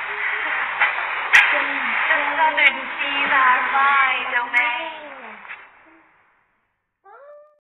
就知道对不起哪儿吧。